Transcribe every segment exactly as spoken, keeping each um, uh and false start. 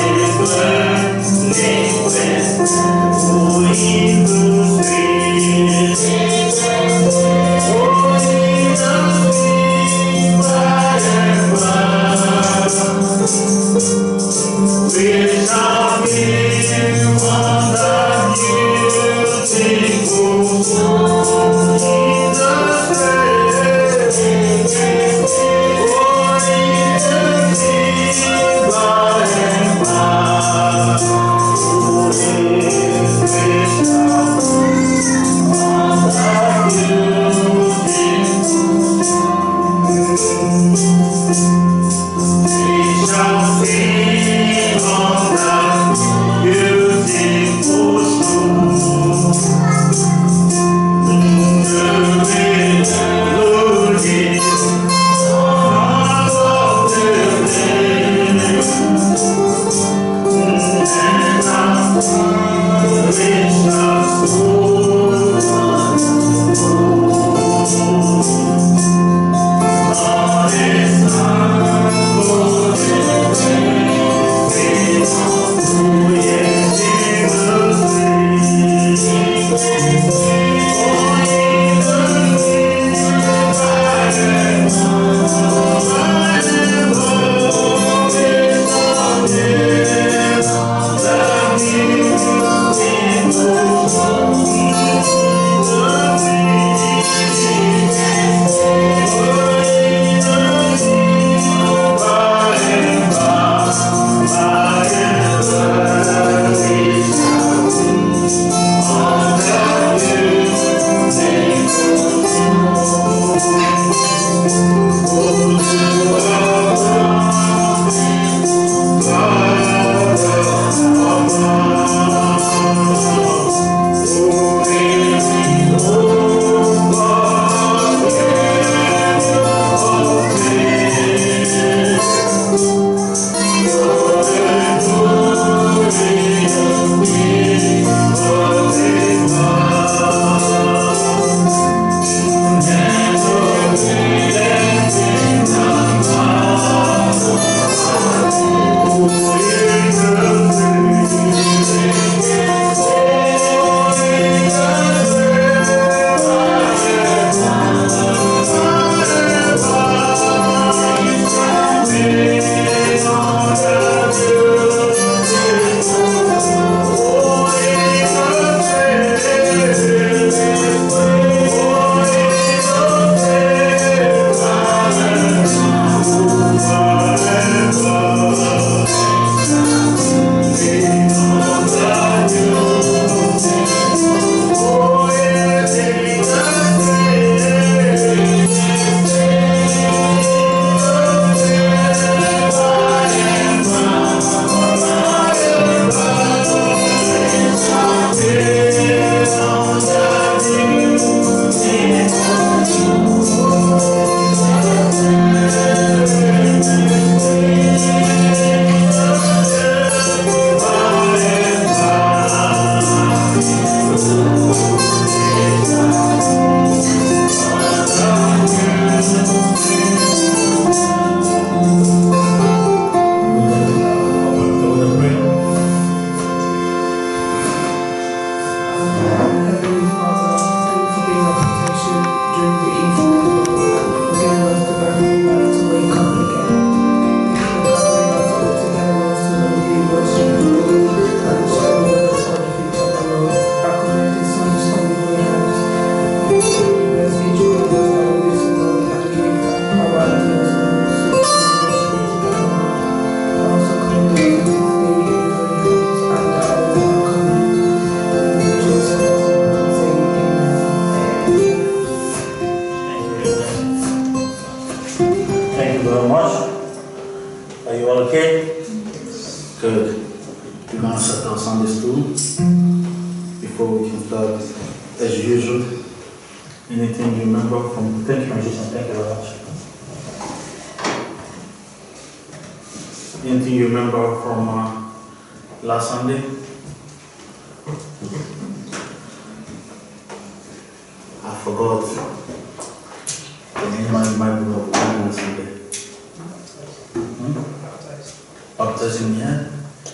Baptism, yeah?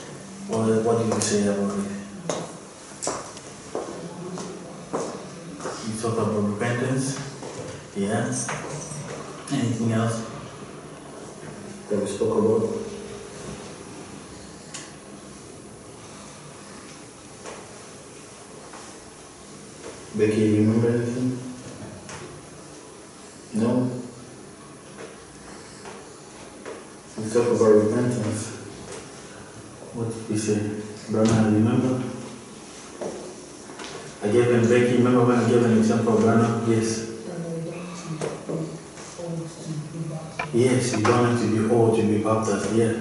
What, what do you say about it? You talk about repentance? Yeah. Anything else that we spoke about? Becky, you remember anything? No? We talk about repentance. What did we say? Brahma, remember? I gave him Becky, remember when I gave an example of Brahma? Yes. Yes, you don't have to be old to be baptized, yeah.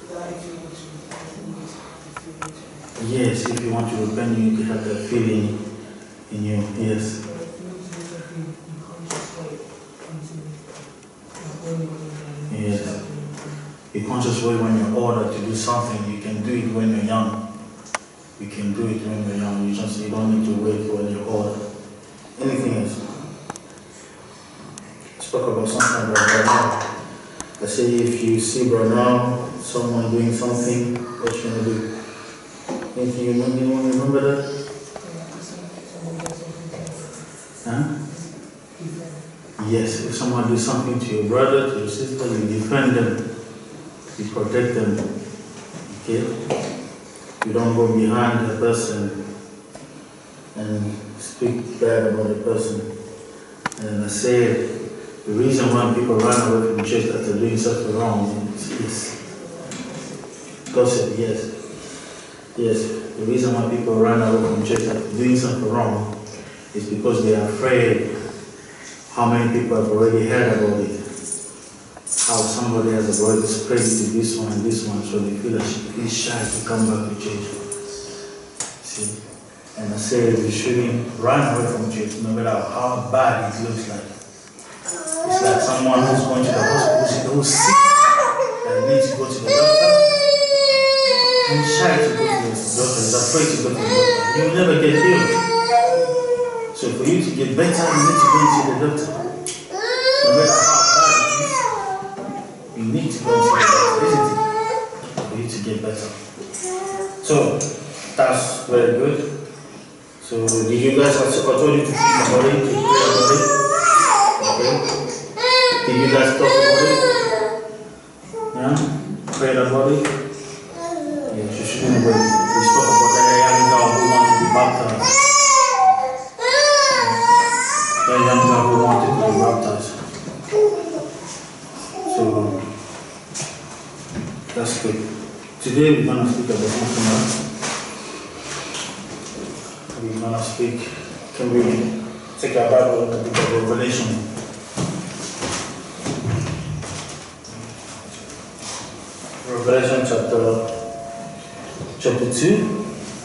Yes, if you want to repent, you need to have that feeling in you, yes. Yes. Be conscious way when you're older to do something, you can do it when you're young. You can do it when you're young, you just you don't need to wait when you're older. Anything else? Spoke about something about Brahma. I say if you see Brahma, someone doing something, what you gonna do? Anything you remember, anyone remember that? Huh? Yes, if someone does something to your brother, to your sister, you defend them, you protect them, okay? You don't go behind the person and speak bad about the person. And I say, the reason why people run away from church after doing something wrong is gossip, yes. Yes, the reason why people run away from church after doing something wrong is because they are afraid how many people have already heard about it. How somebody has already spread it to this one and this one, so they feel like it's shy to come back to church. See? And I say we shouldn't run away from church no matter how bad it looks like. It's like someone who's going to the hospital, who's sick, and needs to go to the doctor. And he's shy to go to the doctor, he's afraid to go to the doctor. You'll never get healed. So for you to get better, you need to go to the doctor. No matter how bad it is, you need to go to the doctor, isn't it? For you to get better. So, that's very good. So, did you guys, I told you to keep my body, to pray about it? Okay. Did you guys talk about it? Yeah? Pray about it? Yes, you shouldn't wait. We spoke about that young girl who wants to be baptized. That young girl who wanted to be baptized. So, that's good. Today we're going to speak about something else. We're going to speak, can we take our Bible and the book of Revelation? Revelation chapter, chapter two.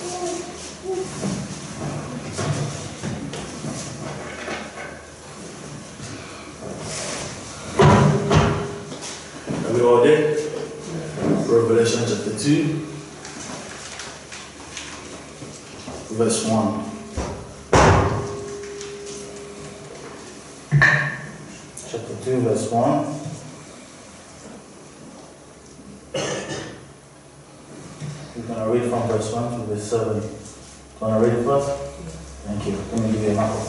Are we all there? Revelation chapter two, verse one. Chapter two, verse one. We're going to read from verse one to verse seven. Want to read it first? Thank you. Let me give you a marker.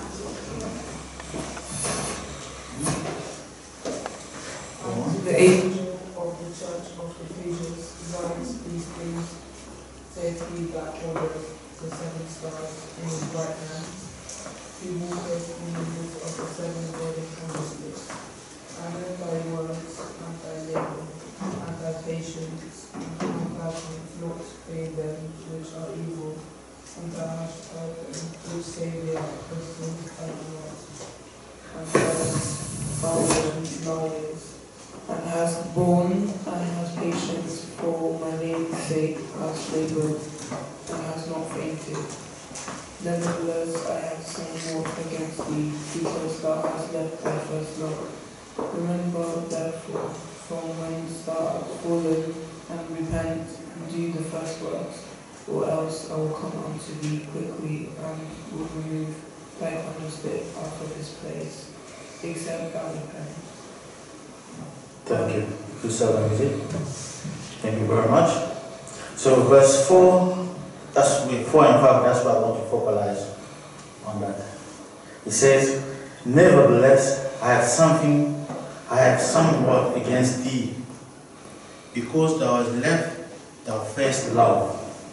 The angel of the church of Ephesians writes these things, saith he that holdeth the seven stars in his right hand, who walketh in the midst of the seven golden candlesticks. I know thy works, and thy labour, and thy patience, and thou canst not pay them which are evil, and thou hast heard them which say they are Christians and are not, and thou hast found them liars, and hast borne and has patience for my name's sake, hast laboured, and has not fainted. Nevertheless, I have somewhat against thee, because thou hast left thy first love. Remember, therefore, from whence thou art fallen, and repent, and do the first works, or else I will come unto thee quickly, and will remove thy candlestick out of his place, except thou repent. Thank you. Who's that music? Thank you very much. So verse four, that's four and five, that's what I want to focalize on that. It says, nevertheless, I have something, I have somewhat against thee, because thou hast left thy first love.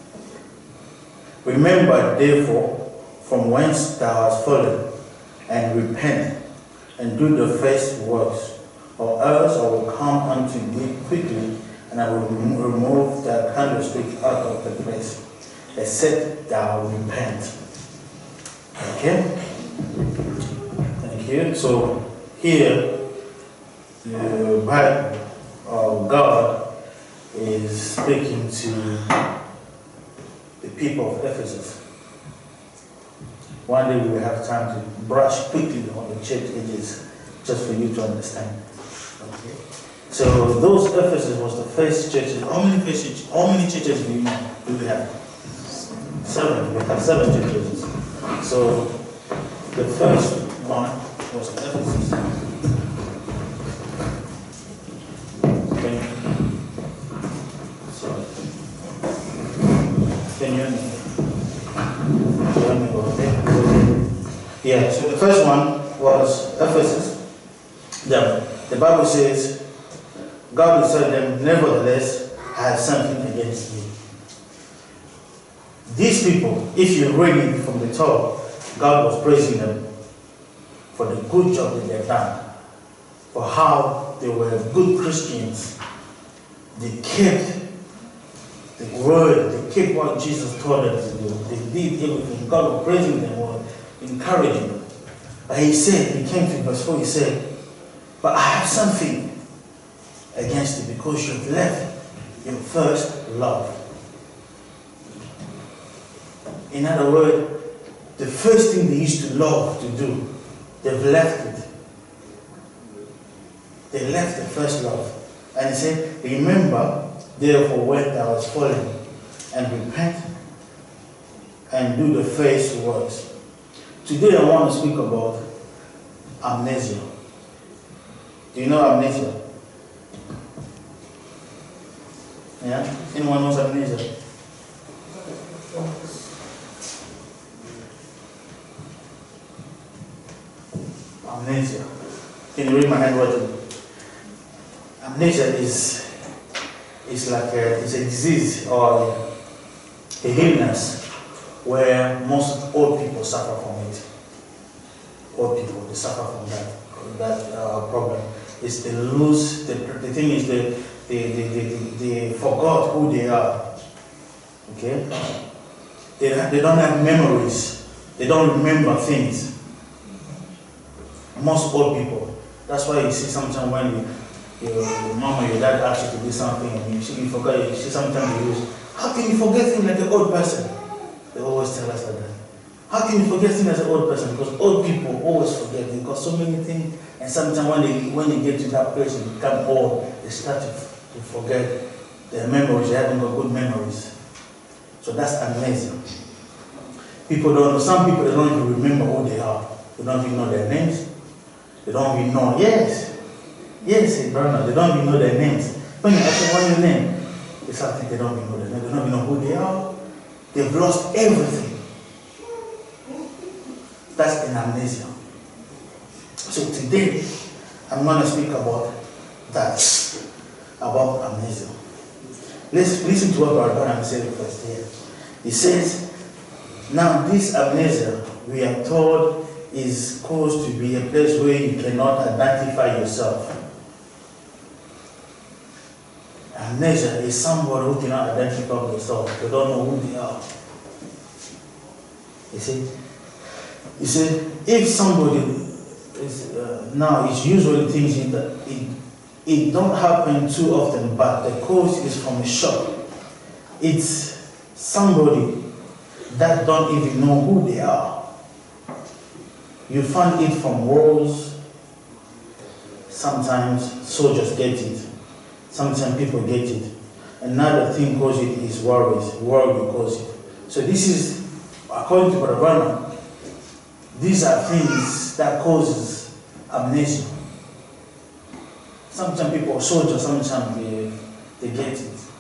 Remember, therefore, from whence thou hast fallen, and repent, and do the first works, or else I will come unto thee quickly, and I will remove the candlestick out of the place, except thou repent. Okay? Thank you. So here, the Bible of God is speaking to the people of Ephesus. One day we will have time to brush quickly on the church ages, just for you to understand. Okay. So those Ephesus was the first churches. How many churches? How many churches do you know? Do we have? Seven. We have seven churches. So the first one was Ephesus. Can you, sorry. Can you hear me? Let me go there. Yeah. So the first one was Ephesus. The, the Bible says, God will tell them, nevertheless, I have something against you. These people, if you read it from the top, God was praising them for the good job that they've done, for how they were good Christians. They kept the word, they kept what Jesus told them to do. They did everything. God was praising them, was encouraging them. But he said, he came to verse four, he said, but I have something against you because you've left your first love. In other words, the first thing they used to love to do, they've left it. They left the first love. And he said, remember, therefore, when thou hast fallen, and repent, and do the first works. Today I want to speak about amnesia. Do you know amnesia? Yeah? Anyone knows amnesia? Amnesia. Can you read my handwriting? Amnesia is is like a, it's a disease or a illness where most old people suffer from it. Old people, they suffer from that that uh, problem. Is they lose the the thing is they they, they, they, they, they forgot who they are. Okay? They they don't have memories. They don't remember things. Most old people. That's why you see sometimes when you, your, your mom or your dad asks you to do something and you see you forget, you see sometimes you use, how can you forget things like an old person? They always tell us like that. How can you forget things as an old person? Because old people always forget. They've got so many things, and sometimes when they when they get to that place and become old, they start to, to forget their memories. They haven't got good memories. So that's amazing. People don't know. Some people they don't even remember who they are. They don't even know their names. They don't even know. Yes, yes, brother. They don't even know their names. When you ask them what's your name, it's something they don't even know their name. They don't even know who they are. They've lost everything. That's an amnesia. So today, I'm going to speak about that, about amnesia. Let's listen to what Brother said first here. He says, now this amnesia, we are told, is caused to be a place where you cannot identify yourself. Amnesia is somebody who cannot identify themselves. They don't know who they are. You see? You see, if somebody is, uh, now it's usually things that it, it don't happen too often, but the cause is from a shock. It's somebody that don't even know who they are. You find it from wars. Sometimes soldiers get it. Sometimes people get it. Another thing causes it is worries. Worry causes it. So this is, according to Brother Branham, these are things that causes amnesia. Sometimes people are soldiers, sometimes they, they get it.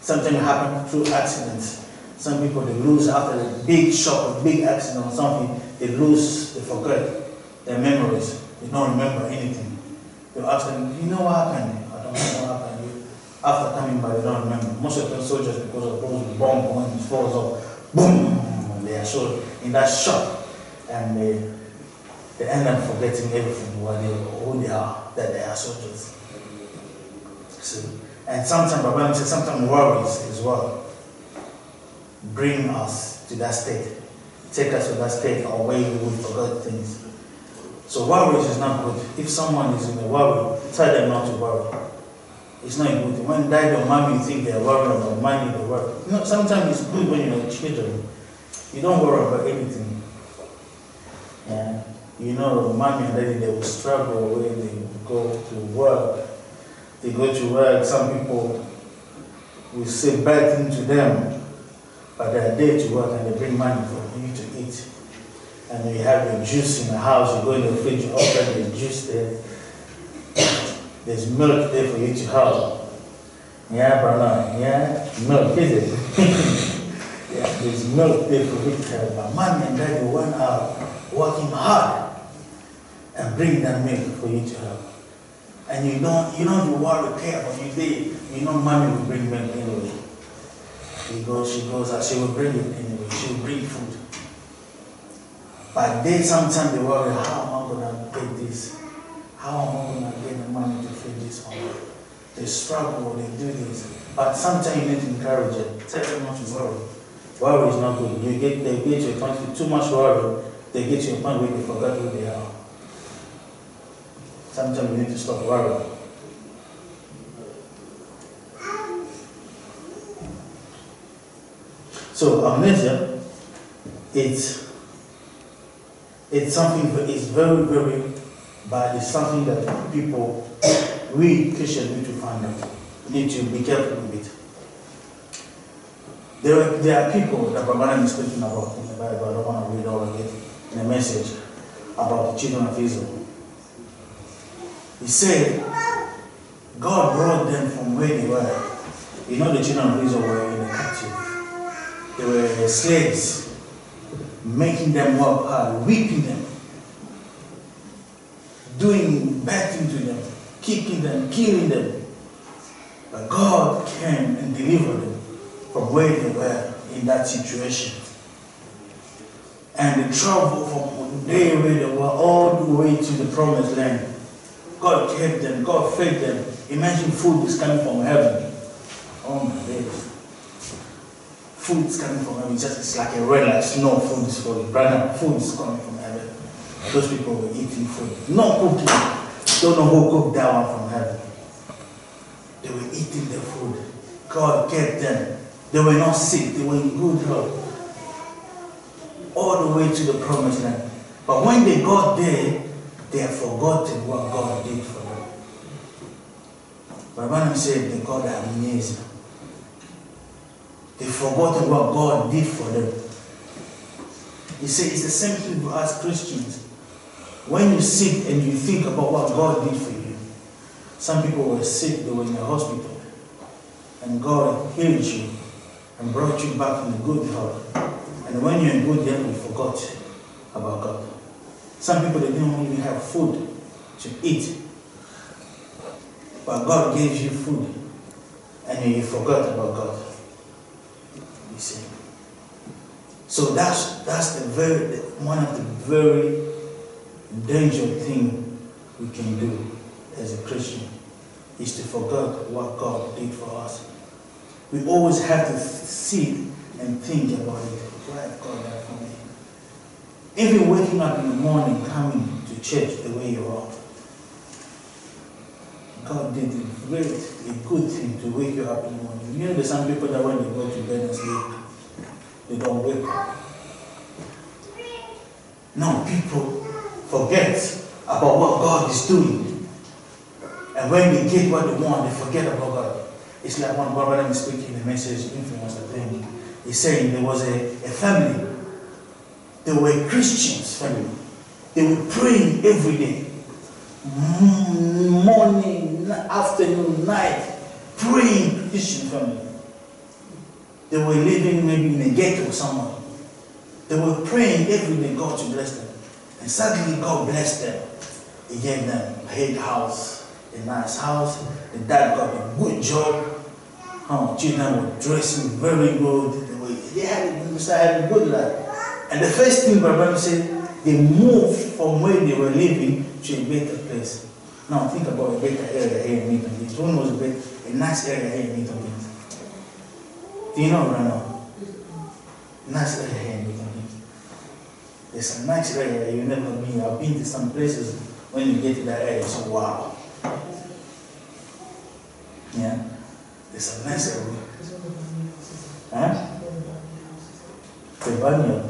Sometimes it happens through accidents. Some people, they lose after a big shock, a big accident or something, they lose, they forget their memories. They don't remember anything. You ask them, you know what happened? I don't know what happened. After coming back, they don't remember. Most of the soldiers, because of those bomb when it falls off, boom, they are so in that shock. And they, they end up forgetting everything, what they, who they are, that they are soldiers. See? And sometimes, but when I say sometimes worries as well bring us to that state, take us to that state or where we will forget things. So worries is not good. If someone is in a worry, tell them not to worry. It's not good. When dad or mommy think they're worried about money, they worry. You know, sometimes it's good when you're children. You don't worry about anything. Yeah. You know, mommy and daddy, they will struggle when they go to work. They go to work, some people will say bad things to them, but they are there to work and they bring money for you to eat. And you have your juice in the house, you go in the fridge, you open the juice there. There's milk there for you to have. Yeah, brother, yeah, milk, is it? Yeah, there's milk there for you to have. But mommy and daddy went out working hard and bring that milk for you to have. And you don't, you don't worry, care, but you did. You know, mommy will bring milk anyway. She goes, she goes, and she will bring it anyway. She will bring food. But they sometimes they worry, how am I gonna get this? How am I gonna get the money to feed this home? They struggle, they do this. But sometimes you need to encourage them. Tell them not to worry. Worry is not good. You get, they get to a point with too much worry, they get to a point where they forget who they are. Sometimes we need to stop worrying. So amnesia, it's it's something that is very, very bad. It's something that people, we Christians need to find out. We need to be careful with it. There, there are people that Brahman is speaking about in the Bible. I don't want to read all of it in a message about the children of Israel. He said, God brought them from where they were. You know, the children of Israel were in the captive. They were slaves, making them work hard, whipping them, doing bad things to them, kicking them, killing them. But God came and delivered them from where they were in that situation. And they traveled from there where they were all the way to the promised land. God kept them, God fed them. Imagine food is coming from heaven. Oh my days. Food is coming from heaven. It's just it's like a rain, like snow. Food is for you. Brother, food is coming from heaven. Those people were eating food. No cooking. Don't know who cooked that one from heaven. They were eating the food. God kept them. They were not sick. They were in good health. All the way to the promised land. But when they got there, they have forgotten what God did for them. Brahman said they got amnesia. They forgotten what God did for them. He said it's the same thing for us Christians. When you sit and you think about what God did for you, some people were sick, they were in the hospital, and God healed you and brought you back in a good health. And when you're in good health, you forgot about God. Some people, they didn't even have food to eat. But God gave you food, and you forgot about God. You see. So that's that's the very one of the very dangerous thing we can do as a Christian is to forget what God did for us. We always have to sit and think about it. Why have God done for me? Even waking up in the morning, coming to church the way you are. God did a great, a good thing to wake you up in the morning. You know, there's some people that when they go to bed and sleep, they don't wake up. No, people forget about what God is doing. And when they get what they want, they forget about God. It's like one brother is speaking the message, influence, I think. He's saying there was a, a family. They were Christians family. They were praying every day. Morning, afternoon, night. Praying Christian family. They were living maybe in a ghetto somewhere. They were praying every day God to bless them. And suddenly God blessed them. He gave them a big house, a nice house. The dad got a good job. Huh? Children were dressing very good. They, were, they had they started having a good life. And the first thing Brother said, they moved from where they were living to a better place. Now think about a better area here in Milton Keynes. One was a, bit, a nice area here in Milton Keynes. Do you know right now? Nice area here in Milton Keynes. There's a nice area you've never been. I've been to some places when you get to that area, so wow. Yeah? There's a nice area. Huh? The vineyard.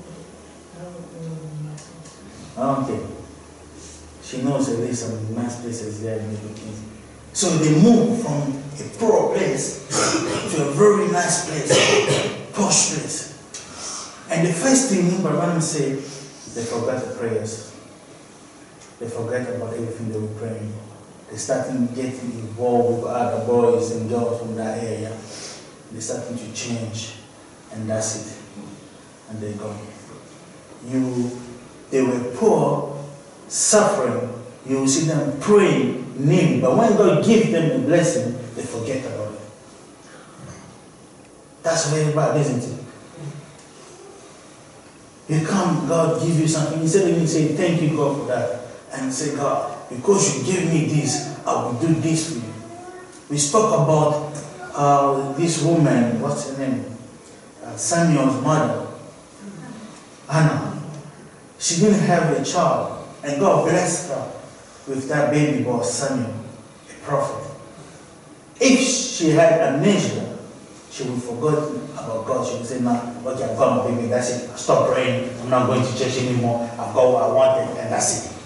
Okay. She knows there is some nice places there in Milton Keynes. So they moved from a poor place to a very nice place, posh place. And the first thing Brother said, they forgot the prayers. They forgot about everything they were praying. They started getting involved with other boys and girls from that area. They started to change, and that's it. And they go. You, they were poor, suffering. You will see them praying, kneeling. But when God gives them the blessing, they forget about it. That's very bad, isn't it? You come, God give you something. Instead of you say, thank you, God, for that. And say, God, because you gave me this, I will do this for you. We spoke about uh, this woman, what's her name? Uh, Samuel's mother, Anna. She didn't have a child. And God blessed her with that baby boy, Samuel, a prophet. If she had amnesia, she would forget about God. She would say, no, okay, I've got my baby, that's it. Stop praying. I'm not going to church anymore. I've got what I wanted, and that's it.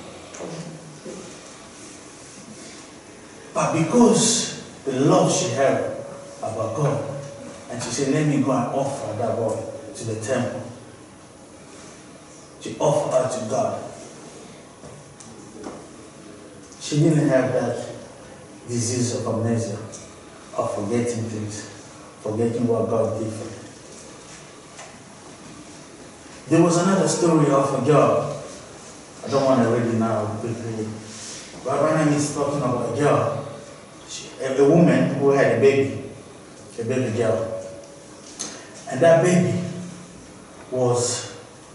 But because the love she had about God, and she said, let me go and offer that boy to the temple. She offered her to God. She didn't have that disease of amnesia, of forgetting things, forgetting what God did for her. There was another story of a girl. I don't want to read it now quickly. But right now he's talking about a girl. She, a, a woman who had a baby, a baby girl. And that baby was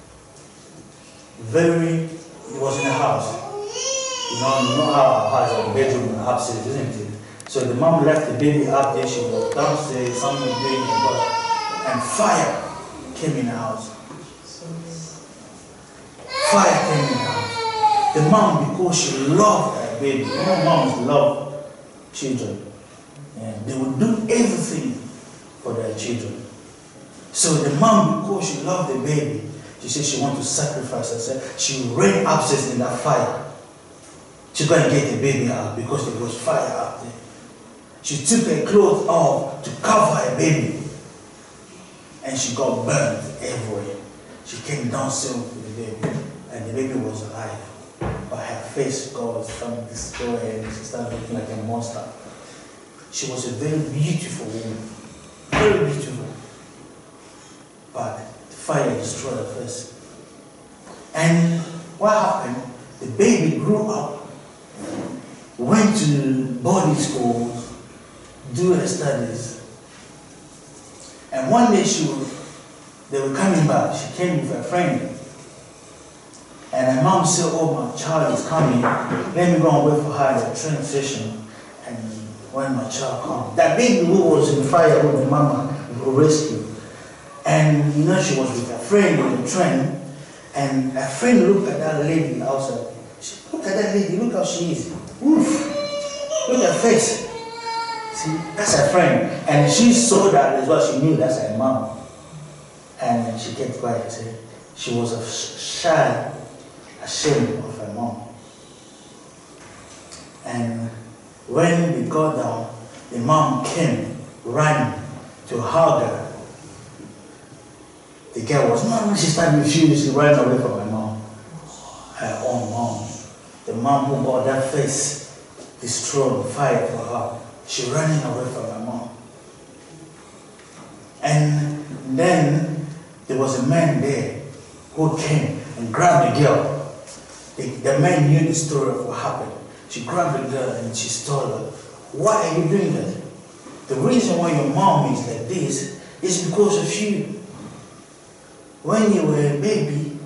very, it was in a house. You know, you know how our house has a bedroom and upstairs, isn't it? So the mom left the baby up there, she was downstairs, someone doing it, but, and fire came in the house. Fire came in the house. The mom, because she loved that baby, you know, moms love children. Yeah, they would do everything for their children. So the mom, because she loved the baby, she said she wanted to sacrifice herself. She ran upstairs in that fire. She couldn't get the baby out because there was fire out there. She took her clothes off to cover her baby. And she got burned everywhere. She came downstairs with the baby. And the baby was alive. But her face, God was trying to destroy her, and she started looking like a monster. She was a very beautiful woman. Very beautiful. But the fire destroyed her face. And what happened? The baby grew up, went to boarding school, do her studies. And one day she was, they were coming back. She came with her friend. And her mom said, oh, my child is coming. Let me go and wait for her at the train station. And when my child comes, that baby who was in the fire with the mama who rescued. And you know, she was with her friend on the train. And her friend looked at that lady outside. She, look at that lady, look how she is. Oof. Look at her face. See, that's her friend. And she saw that as well. She knew that's her mom. And she kept quiet. See? She was a shy, ashamed of her mom. And when we got down, the mom came, ran to hug her. The girl was, no, she started refusing. She ran away from her mom. Her own mom. The mom who got that face destroyed, fight for her. She ran away from her mom. And And then there was a man there who came and grabbed the girl. The, the man knew the story of what happened. She grabbed the girl and she told her, why are you doing that? The reason why your mom is like this is because of you. When you were a baby,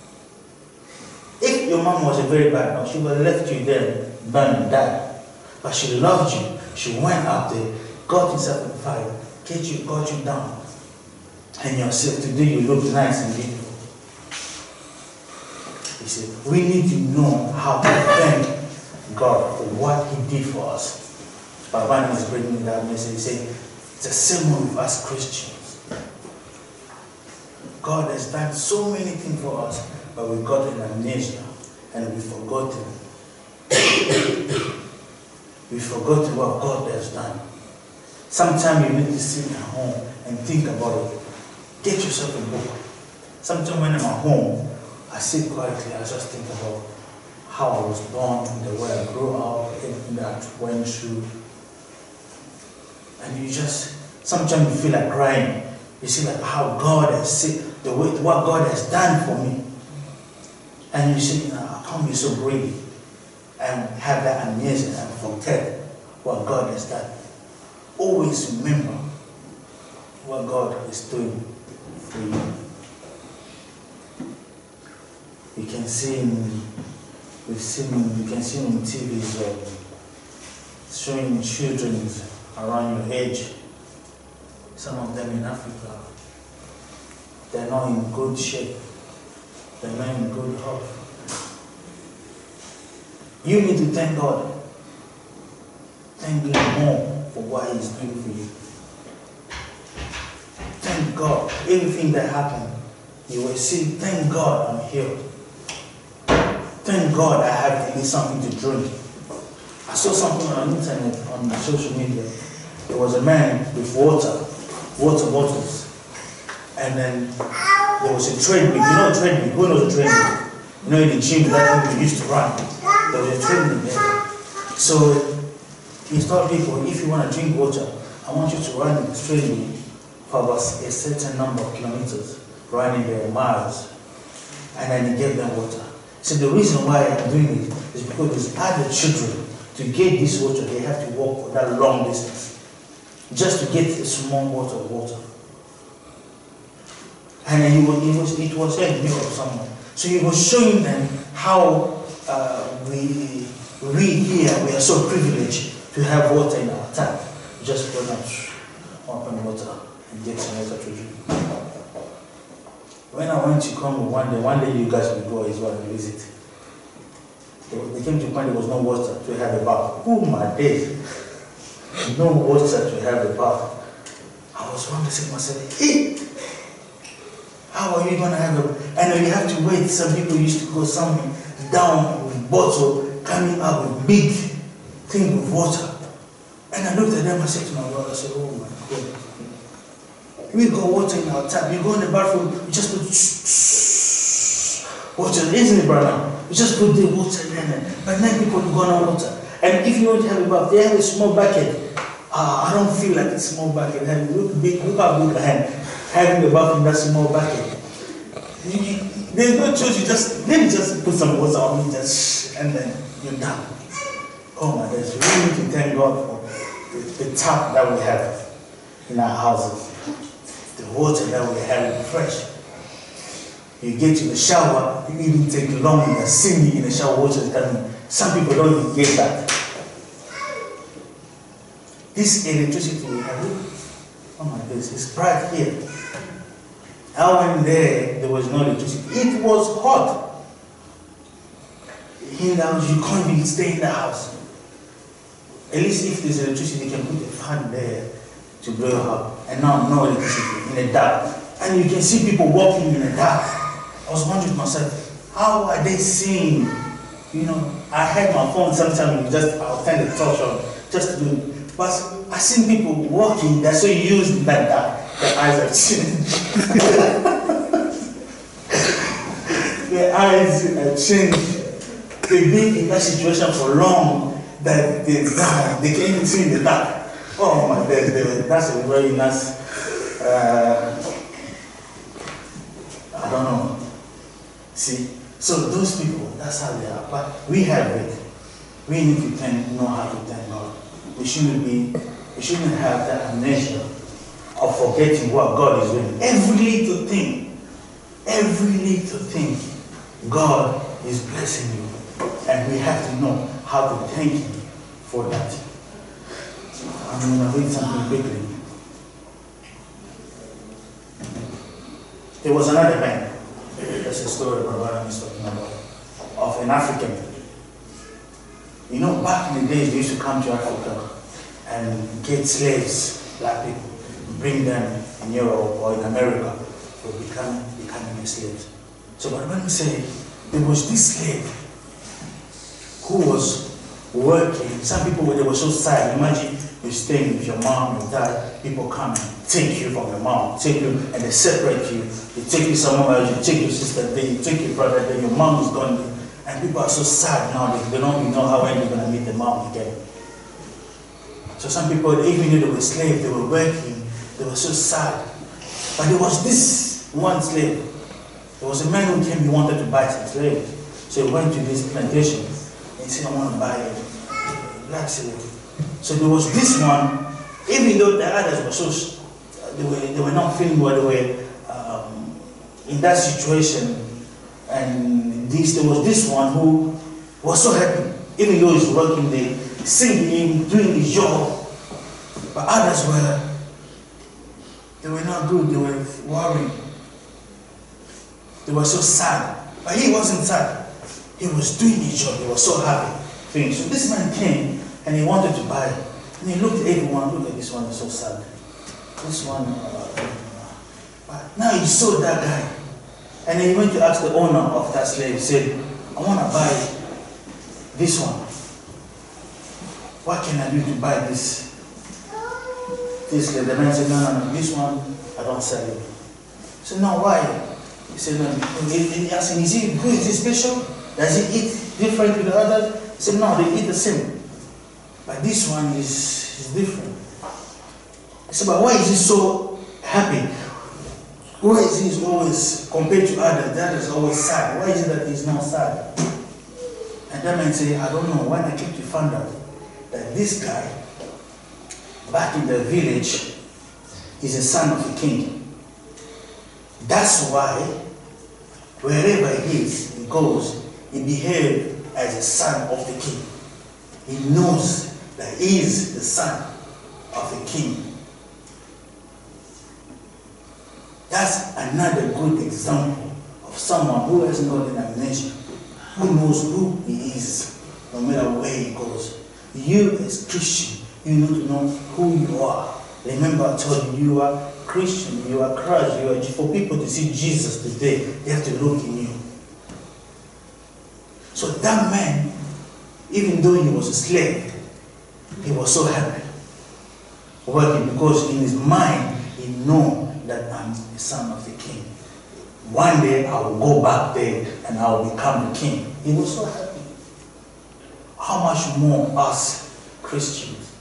if your mom was a very bad mom, she would have left you there, burn and die. But she loved you. She went up there, got yourself in the fire, get you, got you down. And yourself, today you look nice and beautiful. He said, we need to know how to thank God for what He did for us. Baba is bringing that message. He said, it's the same way with us Christians. God has done so many things for us, but we've gotten amnesia and we've forgotten. We've forgotten what God has done. Sometimes you need to sit at home and think about it. Get yourself a book. Sometimes when I'm at home, I sit quietly, I just think about how I was born, the way I grew up, everything that I went through. And you just, sometimes you feel like crying. You see like how God has said, the way, what God has done for me. And you say, how come you're so greedy? And have that amnesia and forget what God has done. Always remember what God is doing for you. You can see in, we've seen, you can see on T Vs uh, showing children around your age. Some of them in Africa, they're not in good shape. They're not in good health. You need to thank God. Thank Him more for what He's doing for you. Thank God. Everything that happened, you will see, thank God I'm healed. Thank God I have at least something to drink. I saw something on the internet, on social media. There was a man with water, water bottles. And then there was a treadmill. You know a treadmill? Who knows a treadmill? You know in the gym that people used to run. There was a treadmill there. So he told people, if you want to drink water, I want you to run the treadmill for about a certain number of kilometers, running there miles. And then he gave them water. So the reason why I'm doing it is because these other children, to get this water, they have to walk for that long distance just to get a small water of water. And then he was, he was, it was a view of someone. So he was showing them how uh, we, we here, we are so privileged to have water in our tap. Just put up open water and get some water to drink. When I went to Congo one day, one day you guys will go as well and visit. They came to find there was no water to have a bath. Oh my days. No water to have a bath. I was wondering to myself, hey, how are you going to have a... And you have to wait. Some people used to go somewhere down with bottle, coming up with big thing of water. And I looked at them, I said to my brother, I said, oh my God. We got water in our tap. You go in the bathroom, you just put water, isn't it, brother? You just put the water in there. But then people go on water. And if you want to have a bath, they have a small bucket. Ah, I don't feel like a small bucket. Look big, look how big I am. Having a bath in that small bucket. You, you, there's no choice. You just let me just put some water on me, just and then you're done. Oh my gosh, we need to thank God for the, the tap that we have in our houses. The water that we have is fresh. You get to the shower, you even take long in the singing in the shower, water is coming. Some people don't even get that. This electricity we have, oh my goodness, it's bright here. I went there, there was no electricity. It was hot. In the house, you can't even stay in the house. At least if there's electricity, you can put a fan there to blow up. And now no electricity in the dark. And you can see people walking in the dark. I was wondering to myself, how are they seeing? You know, I had my phone sometimes, just I'll turn the torch on, just to do. But I seen people walking, they're so used in that dark, their eyes are changed. Their eyes are changed. They've been in that situation for long that they die. They can't even see in the dark. Oh my God, that's a very nice uh, See? So those people, that's how they are. But we have it. We need to thank, know how to thank God. We shouldn't be, we shouldn't have that amnesia of forgetting what God is doing. Every little thing, every little thing, God is blessing you. And we have to know how to thank Him for that. I'm going to read something quickly. There was another man. That's a story Brother is talking about. Of an African. You know, back in the days, they used to come to Africa and get slaves, black people, bring them in Europe or in America for becoming, becoming slaves. So, but when we say, there was this slave who was working. Some people, they were so sad. Imagine you're staying with your mom, your dad, people come and take you from your mom, take you, and they separate you. They take you somewhere else, you take your sister, then you take your brother, then your mom is gone. And people are so sad now, they, they don't even know how when they're going to meet the mom again. So some people, even though they were slaves, they were working, they were so sad. But there was this one slave. There was a man who came, he wanted to buy some slaves. So he went to this plantation, and he said, I want to buy a black slave. So there was this one, even though the others were so, they were, they were not feeling well, they were um, in that situation. And this, there was this one who was so happy, even though he's working there, singing, doing his job. But others were, they were not good, they were worried. They were so sad. But he wasn't sad. He was doing his job, he was so happy. So this man came and he wanted to buy. And he looked at everyone, look at this one, is so sad. This one, uh, but now he saw that guy. And then he went to ask the owner of that slave, he said, I want to buy this one. What can I do to buy this? This slave. The man said, no, no, no, this one, I don't sell it. He said, no, why? He said, no, he asked him, is he good, is he special? Does he eat different to the others? He said, no, they eat the same. But this one is, is different. He said, but why is he so happy? Why is he always, compared to others, that is always sad? Why is it that he's not sad? And that man said, I don't know. When I came to find out that this guy, back in the village, is a son of a king. That's why, wherever he is, he goes, he behaves as a son of the king. He knows that he is the son of the king. That's another good example of someone who has not an amnesia, who knows who he is, no matter where he goes. You as Christian, you need to know who you are. Remember I told you, you are Christian, you are Christ, you are, for people to see Jesus today, they have to look in you. So that man, even though he was a slave, he was so happy working because in his mind, he knew that I'm the son of the king. One day I will go back there and I will become the king. He was so happy. How much more us Christians?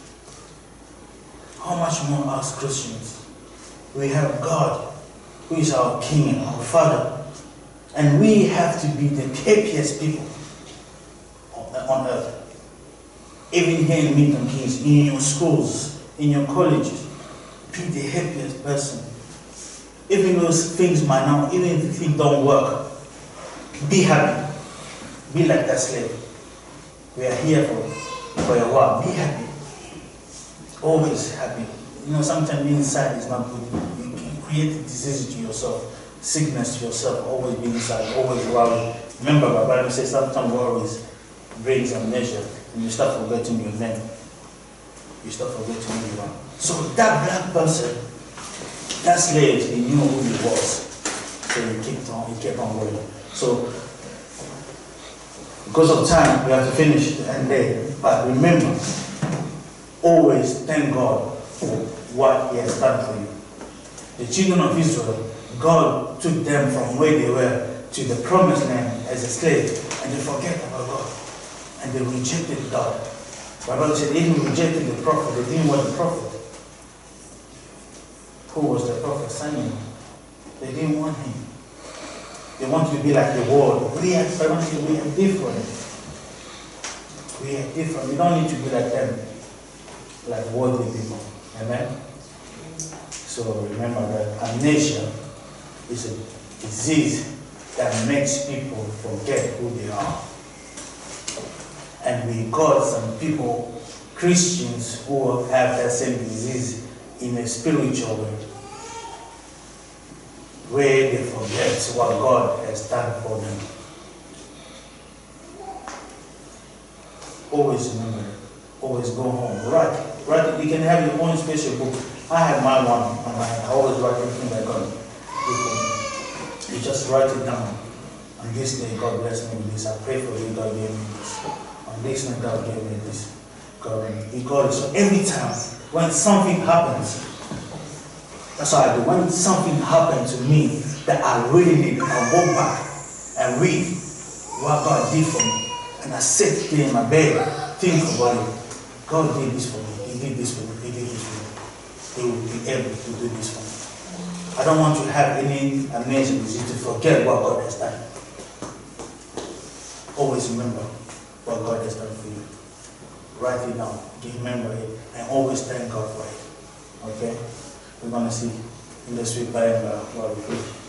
How much more us Christians? We have God, who is our king and our father. And we have to be the happiest people on earth. Even here in Milton Keynes, in your schools, in your colleges, be the happiest person. Even those things might not, even if things don't work, be happy. Be like that slave. We are here for, for a while. Be happy. Always happy. You know, sometimes being sad is not good. You can create a disease to yourself, sickness to yourself, always being sad, always worry. Remember, my Bible says sometimes worries brings amnesia, and you start forgetting your name. You start forgetting who you are. So that black person, that slave, he knew who he was. So he kept on, he kept on going. So, because of time, we have to finish the end there. But remember, always thank God for what He has done for you. The children of Israel, God took them from where they were to the promised land as a slave, and they forget about God. And they rejected God. The Bible said they even rejected the prophet, they didn't want the prophet. Who was the prophet? Samuel. They didn't want him. They want you to be like the world. We are different. We are different. We are different. We don't need to be like them, like worldly people. Amen? So remember that amnesia is a disease that makes people forget who they are. And we got some people, Christians, who have that same disease in a spiritual way, where they forget what God has done for them. Always remember, always go home. Write, write. You can have your own special book. I have my one, and I always write everything that God gives me. You just write it down. On this day, God bless me with this. I pray for you, God gave me this. On this night, God gave me this. God, He got it. So every time when something happens, that's what I do. When something happened to me that I really need, I walk back and read what God did for me. And I sit there in my bed, think about it. God did this for me. He did this for me. He did this for me. He will be able to do this for me. I don't want to have any amnesia disease to forget what God has done. Always remember what God has done for you. Write it down. Remember it. And always thank God for it. Okay? We're going to see in the sweet Bible while we preach.